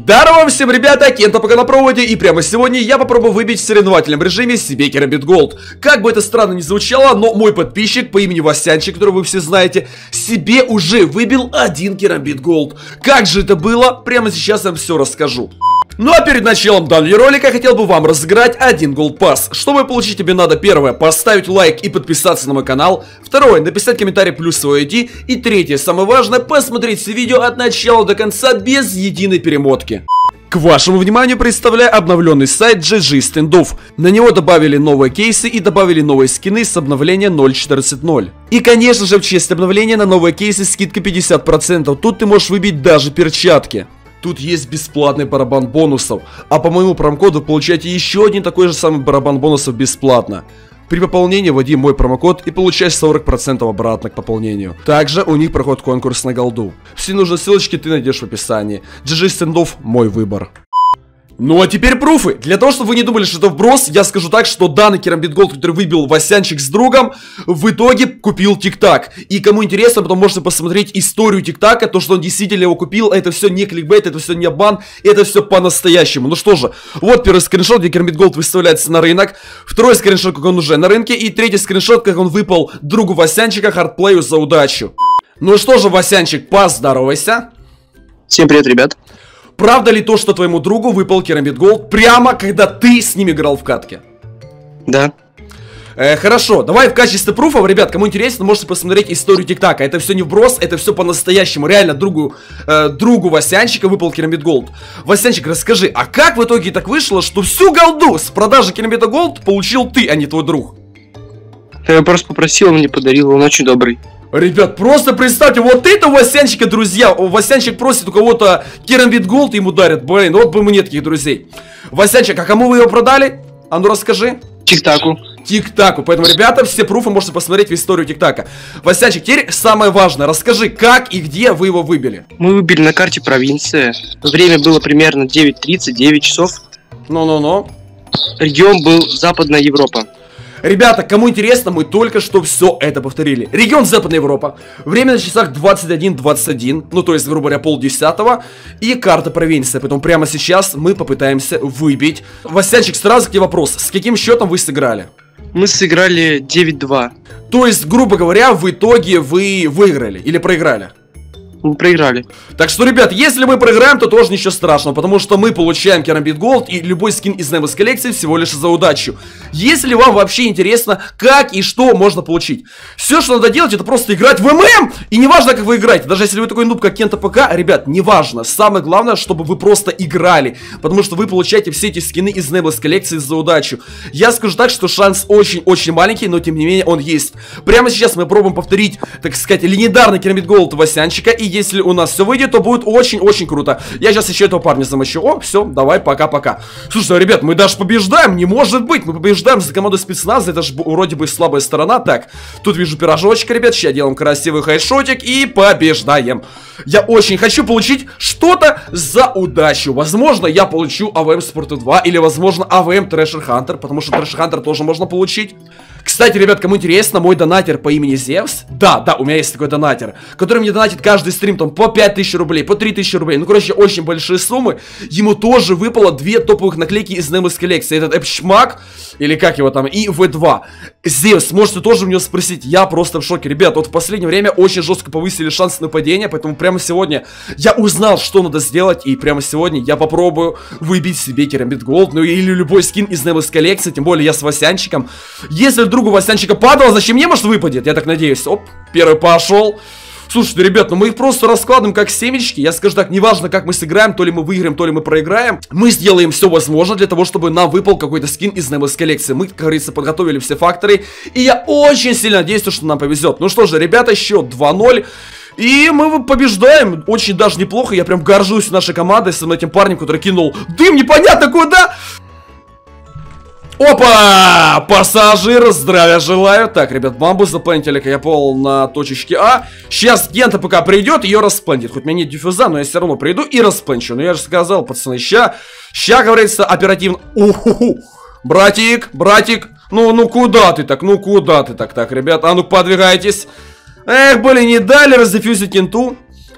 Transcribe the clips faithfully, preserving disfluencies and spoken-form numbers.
Здорово всем, ребята, Кента пока на проводе, и прямо сегодня я попробую выбить в соревновательном режиме себе Керамбит Голд. Как бы это странно ни звучало, но мой подписчик по имени Васянчик, которого вы все знаете, себе уже выбил один Керамбит Голд. Как же это было? Прямо сейчас я вам все расскажу. Ну а перед началом данного ролика я хотел бы вам разыграть один Gold Pass. Чтобы получить, тебе надо первое, поставить лайк и подписаться на мой канал. Второе, написать комментарий плюс свой ай ди. И третье, самое важное, посмотреть все видео от начала до конца без единой перемотки. К вашему вниманию представляю обновленный сайт джи джи Standoff. На него добавили новые кейсы и добавили новые скины с обновления ноль четырнадцать ноль. И конечно же в честь обновления на новые кейсы скидка пятьдесят процентов. Тут ты можешь выбить даже перчатки. Тут есть бесплатный барабан бонусов, а по моему промокоду вы получаете еще один такой же самый барабан бонусов бесплатно. При пополнении вводи мой промокод и получаешь сорок процентов обратно к пополнению. Также у них проходит конкурс на голду. Все нужные ссылочки ты найдешь в описании. джи джи Standoff — мой выбор. Ну а теперь пруфы. Для того, чтобы вы не думали, что это вброс, я скажу так, что данный Керамбит Голд, который выбил Васянчик с другом, в итоге купил ТикТак. И кому интересно, потом можете посмотреть историю ТикТака, то, что он действительно его купил. Это все не кликбейт, это все не обман, это все по-настоящему. Ну что же, вот первый скриншот, где Керамбит Голд выставляется на рынок. Второй скриншот, как он уже на рынке. И третий скриншот, как он выпал другу Васянчика, хардплею, за удачу. Ну что же, Васянчик, поздоровайся. Всем привет, ребят. Правда ли то, что твоему другу выпал Керамбит Голд прямо когда ты с ним играл в катке? Да. Э, хорошо, давай в качестве пруфов, ребят, кому интересно, можете посмотреть историю ТикТака. Это все не вброс, это все по-настоящему. Реально, другу, э, другу Васянчика выпал Керамбит Голд. Васянчик, расскажи, а как в итоге так вышло, что всю голду с продажи Керамбита Голд получил ты, а не твой друг? Я просто попросил, он мне подарил, он очень добрый. Ребят, просто представьте, вот это у Васянчика, друзья. Васянчик просит у кого-то Керамбит Голд, ему дарят. Блин, вот бы мне таких друзей. Васянчик, а кому вы его продали? А ну расскажи. ТикТаку. ТикТаку. Поэтому, ребята, все пруфы можете посмотреть в историю ТикТака. Васянчик, теперь самое важное. Расскажи, как и где вы его выбили. Мы выбили на карте провинция. Время было примерно девять тридцать, девять часов. Ну-ну-ну. Регион был Западная Европа. Ребята, кому интересно, мы только что все это повторили. Регион Западная Европа. Время на часах двадцать один двадцать один. Ну, то есть, грубо говоря, полдесятого. И карта провинции. Поэтому прямо сейчас мы попытаемся выбить. Васянчик, сразу к тебе вопрос. С каким счетом вы сыграли? Мы сыграли девять два. То есть, грубо говоря, в итоге вы выиграли или проиграли? Мы проиграли. Так что, ребят, если мы проиграем, то тоже ничего страшного, потому что мы получаем Керамбит Голд и любой скин из Nemesis коллекции всего лишь за удачу. Если вам вообще интересно, как и что можно получить, все, что надо делать, это просто играть в ММ. И неважно, как вы играете, даже если вы такой нуб, как Кента ПК, ребят, неважно. Самое главное, чтобы вы просто играли, потому что вы получаете все эти скины из Nemesis коллекции за удачу. Я скажу так, что шанс очень-очень маленький, но тем не менее он есть. Прямо сейчас мы пробуем повторить, так сказать, легендарный Керамбит Голд Васянчика. И если у нас все выйдет, то будет очень-очень круто. Я сейчас еще этого парня замочу. О, все, давай, пока-пока. Слушай, ребят, мы даже побеждаем, не может быть. Мы побеждаем за команду спецназа, это же вроде бы слабая сторона. Так, тут вижу пирожочек, ребят, сейчас делаем красивый хайшотик и побеждаем. Я очень хочу получить что-то за удачу. Возможно, я получу АВМ Спорта два или, возможно, АВМ Трэшер Хантер, потому что Трэшер Хантер тоже можно получить. Кстати, ребят, кому интересно, мой донатер по имени Зевс, да, да, у меня есть такой донатер, который мне донатит каждый стрим там по пять тысяч рублей, по три тысячи рублей, ну, короче, очень большие суммы. Ему тоже выпало две топовых наклейки из Nemesis коллекции, этот Эпшмак, или как его там, и вэ два. Зевс, можете тоже у него спросить, я просто в шоке. Ребят, вот в последнее время очень жестко повысили шансы нападения, поэтому прямо сегодня я узнал, что надо сделать, и прямо сегодня я попробую выбить себе Керамбит Голд, ну или любой скин из Nemesis коллекции, тем более я с Васянчиком. Если вдруг у Васянчика падало, зачем мне, может, выпадет? Я так надеюсь. Оп, первый пошел. Слушайте, ребят, ну мы их просто раскладываем как семечки. Я скажу так, неважно, как мы сыграем, то ли мы выиграем, то ли мы проиграем. Мы сделаем все возможное для того, чтобы нам выпал какой-то скин из Nemesis коллекции. Мы, как говорится, подготовили все факторы. И я очень сильно надеюсь, что нам повезет. Ну что же, ребята, счет два ноль. И мы побеждаем. Очень даже неплохо. Я прям горжусь нашей командой с этим парнем, который кинул дым непонятно куда. Опа! Пассажир, здравия желаю. Так, ребят, бамбу заплантили-ка я пол на точечке А. Сейчас Кента пока придет, ее расплантит. Хоть у меня нет диффуза, но я все равно приду и распланчу. Ну я же сказал, пацаны, ща, ща, говорится, оперативно. Уху-ху. Братик, братик, ну, ну куда ты так, ну куда ты так, так, ребят, а ну подвигайтесь. Эх, блин, не дали раздефьюзить Кенту.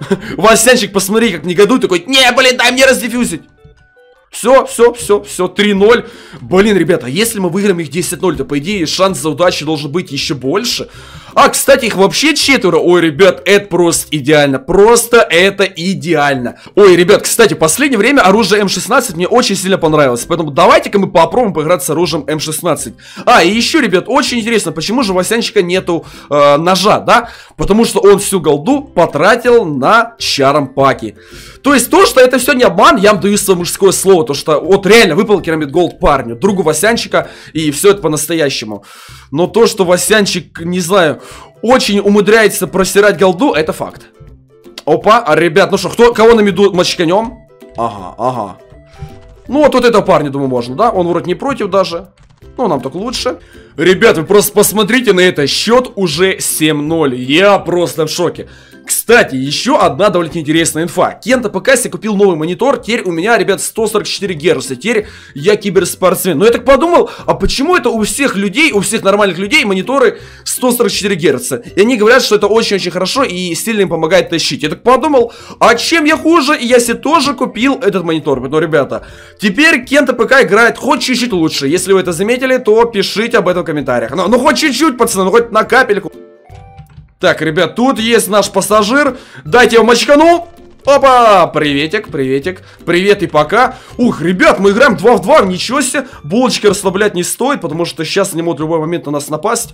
Васянчик, посмотри, как негодует, такой, не, блин, дай мне раздефьюзить. Все, все, все, все, три ноль. Блин, ребята, если мы выиграем их десять ноль, то, по идее, шанс за удачу должен быть еще больше. А, кстати, их вообще четверо. Ой, ребят, это просто идеально. Просто это идеально. Ой, ребят, кстати, в последнее время оружие эм шестнадцать мне очень сильно понравилось. Поэтому давайте-ка мы попробуем поиграть с оружием эм шестнадцать. А, и еще, ребят, очень интересно, почему же у Васянчика нету э, ножа, да? Потому что он всю голду потратил на чаром-паки. То есть то, что это все не обман, я вам даю свое мужское слово. То, что вот реально выпал керамид голд парню, другу Васянчика, и все это по-настоящему. Но то, что Васянчик, не знаю, очень умудряется просирать голду, это факт. Опа, а, ребят, ну что, кто, кого на миду мочканем? Ага, ага. Ну вот, вот этого парня, думаю, можно, да? Он вроде не против даже. Ну, нам так лучше. Ребят, вы просто посмотрите на это. Счет уже семь ноль. Я просто в шоке. Кстати, еще одна довольно интересная инфа. Кента ПК себе купил новый монитор. Теперь у меня, ребят, сто сорок четыре герца. Теперь я киберспортсмен. Но я так подумал, а почему это у всех людей, у всех нормальных людей мониторы сто сорок четыре герца? И они говорят, что это очень-очень хорошо и сильно им помогает тащить. Я так подумал, а чем я хуже? И я себе тоже купил этот монитор. Но, ребята, теперь Кента ПК играет хоть чуть-чуть лучше. Если вы это заметили, то пишите об этом в комментариях. Ну, ну хоть чуть-чуть, пацаны, ну хоть на капельку. Так, ребят, тут есть наш пассажир. Дайте его мочкану. Опа, приветик, приветик. Привет и пока. Ух, ребят, мы играем два в два, ничего себе. Булочки расслаблять не стоит, потому что сейчас они могут в любой момент на нас напасть.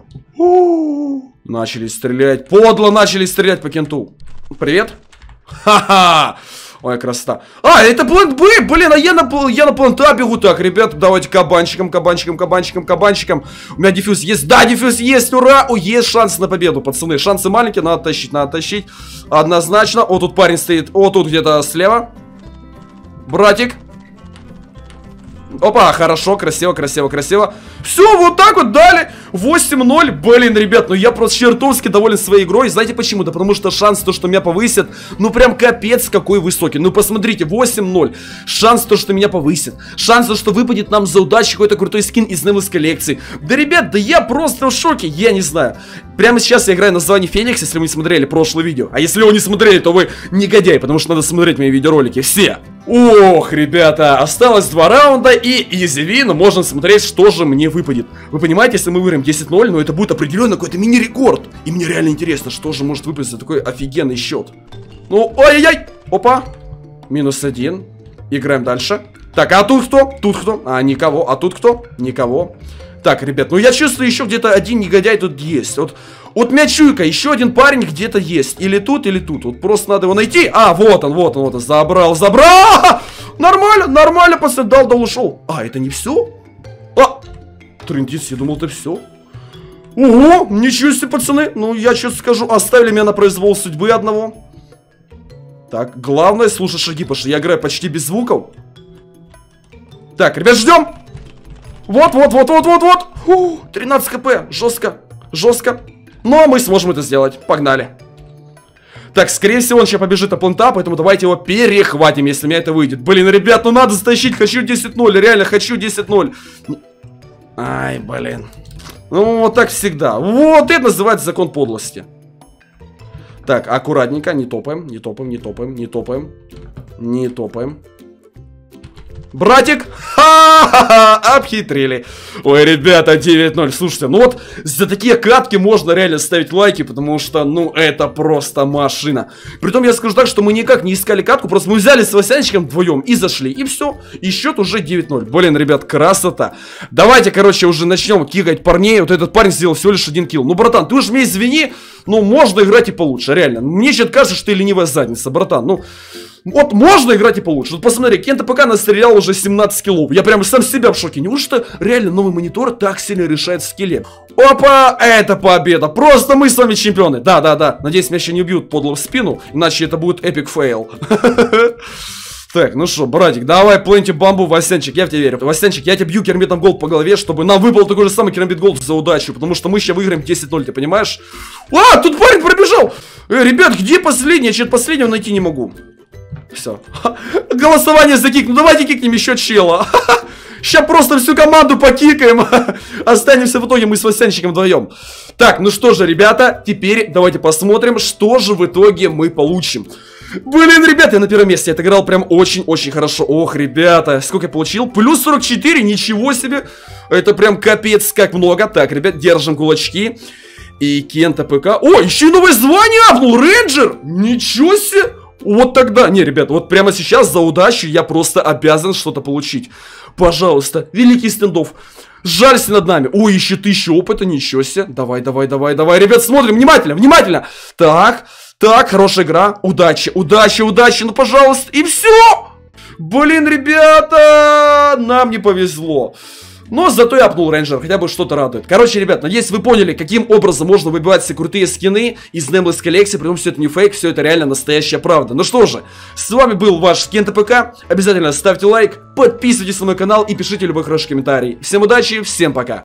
Начали стрелять, подло начали стрелять по кенту. Привет. Ха-ха. Ой, красота. А, это плент Б, блин, а я на, я на плент А бегу. Так, ребят, давайте кабанчиком, кабанчиком, кабанчиком, кабанчиком. У меня дефьюз есть, да, дефьюз есть, ура. О, есть шанс на победу, пацаны. Шансы маленькие, надо тащить, надо тащить. Однозначно. О, тут парень стоит, о, тут где-то слева. Братик. Опа, хорошо, красиво, красиво, красиво. Все, вот так вот дали. восемь ноль. Блин, ребят, ну я просто чертовски доволен своей игрой. Знаете почему? Да потому что шанс то, что меня повысят, ну прям капец какой высокий. Ну посмотрите, восемь ноль. Шанс то, что меня повысят. Шанс то, что выпадет нам за удачу какой-то крутой скин из Невелс коллекции. Да, ребят, да я просто в шоке. Я не знаю. Прямо сейчас я играю на звании Феникс, если вы не смотрели прошлое видео. А если вы не смотрели, то вы негодяй, потому что надо смотреть мои видеоролики. Все. Ох, ребята, осталось два раунда и изи вин, можно смотреть, что же мне выпадет. Вы понимаете, если мы выиграем десять ноль, но это будет определенно какой-то мини-рекорд. И мне реально интересно, что же может выпасть за такой офигенный счет. Ну, ой-ой-ой, опа, минус один, играем дальше. Так, а тут кто? Тут кто? А, никого, а тут кто? Никого. Так, ребят, ну я чувствую, еще где-то один негодяй тут есть. Вот, вот меня чуйка, еще один парень где-то есть. Или тут, или тут. Вот просто надо его найти. А, вот он, вот он, вот он. Забрал, забрал. Нормально, нормально, пацан, дал, дал, ушел. А, это не все? А, трындец, я думал, это все. Ого, ничего себе, пацаны. Ну, я честно скажу, оставили меня на произвол судьбы одного. Так, главное слушать шаги, потому что я играю почти без звуков. Так, ребят, ждем. Вот, вот, вот, вот, вот, вот. Фу, тринадцать хп. Жестко. Жестко. Но мы сможем это сделать. Погнали. Так, скорее всего, он сейчас побежит на плента, поэтому давайте его перехватим, если у меня это выйдет. Блин, ребят, ну надо стащить. Хочу десять ноль. Реально, хочу десять ноль. Ай, блин. Ну, вот так всегда. Вот это называется закон подлости. Так, аккуратненько. Не топаем, не топаем, не топаем, не топаем. Не топаем. Братик! Ха-ха-ха! Обхитрили. Ой, ребята, девять ноль. Слушайте, ну вот за такие катки можно реально ставить лайки, потому что, ну, это просто машина. Притом я скажу так, что мы никак не искали катку, просто мы взяли с Васянчиком вдвоем и зашли, и все. И счет уже девять ноль. Блин, ребят, красота. Давайте, короче, уже начнем кикать парней. Вот этот парень сделал всего лишь один килл. Ну, братан, ты уж меня извини, но можно играть и получше, реально. Мне сейчас кажется, что ты ленивая задница, братан. Ну... Вот можно играть и получше. Вот посмотри, Кента ПК настрелял уже семнадцать киллов. Я прям сам себя в шоке. Неужто реально новый монитор так сильно решает в скилле? Опа, это победа. Просто мы с вами чемпионы. Да, да, да. Надеюсь, меня еще не убьют подло в спину. Иначе это будет эпик фейл. Так, ну что, братик, давай пленти бамбу, Васянчик, я в тебя верю. Васянчик, я тебе бью керамбитом голд по голове, чтобы нам выпал такой же самый керамбит голд за удачу. Потому что мы сейчас выиграем десять ноль, ты понимаешь? А, тут парень пробежал. Э, ребят, где последний? Я что-то последнего найти не могу. Все. Голосование за кик. Ну давайте кикнем еще чела. Сейчас просто всю команду покикаем. Останемся в итоге мы с Васянчиком вдвоем. Так, ну что же, ребята, теперь давайте посмотрим, что же в итоге мы получим. Блин, ребята, я на первом месте отыграл прям очень-очень хорошо. Ох, ребята, сколько я получил? Плюс сорок четыре, ничего себе. Это прям капец как много. Так, ребят, держим кулачки. И Кента ПК. О, еще и новое звание апнул, рейнджер. Ничего себе. Вот тогда, не, ребят, вот прямо сейчас за удачу я просто обязан что-то получить. Пожалуйста, великий стендов. Жалься над нами. Ой, еще тысяча опыта, ничего себе. Давай, давай, давай, давай, ребят, смотрим внимательно, внимательно. Так, так, хорошая игра. Удачи, удачи, удачи, ну пожалуйста. И все. Блин, ребята, нам не повезло. Но зато я апнул рейнджер, хотя бы что-то радует. Короче, ребят, надеюсь, вы поняли, каким образом можно выбивать все крутые скины из Nameless коллекции. При том, все это не фейк, все это реально настоящая правда. Ну что же, с вами был ваш Кента ПК. Обязательно ставьте лайк, подписывайтесь на мой канал и пишите любой хороший комментарий. Всем удачи, всем пока.